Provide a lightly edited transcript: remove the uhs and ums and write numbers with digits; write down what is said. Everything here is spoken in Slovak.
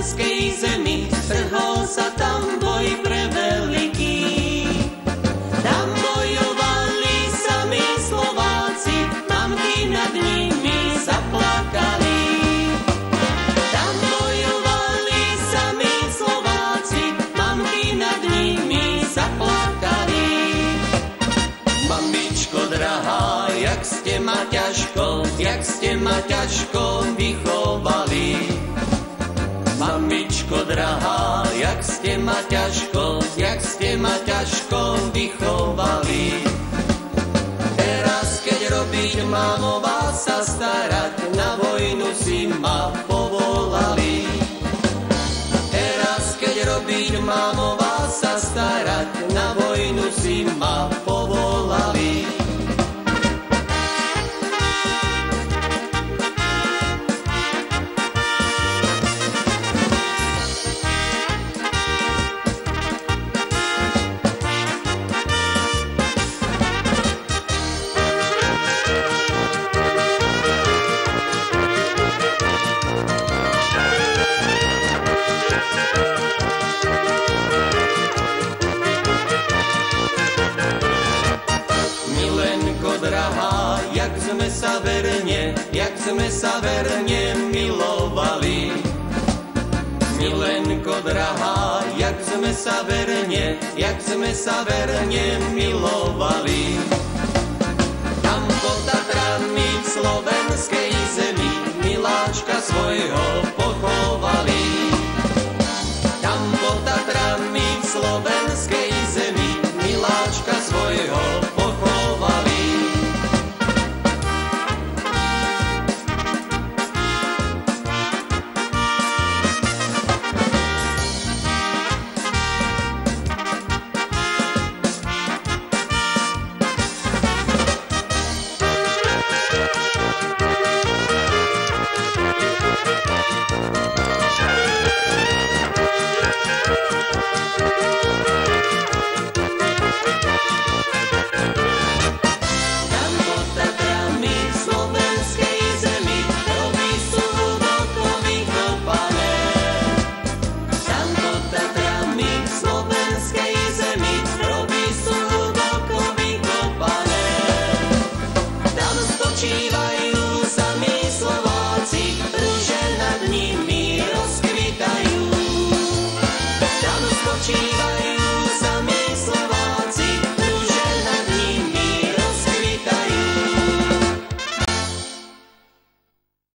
slovenskej zemi, strhol sa tam boj preveliký. Tam bojovali sami Slováci, mamky nad nimi zaplakali. Tam bojovali sami Slováci, mamky nad nimi zaplakali. Mamičko drahá, jak ste ma ťažko vychovali. Mamičko drahá, jak ste ma ťažko vychovali. Teraz, keď robiť mámo vás sa starať, na vojnu si ma povolali. Teraz, keď robiť mámo vás sa starať, na vojnu si ma povolali. Jak sme sa verne milovali. Milenko drahá, jak sme sa verne milovali. Tam pod Tatrami v slovenskej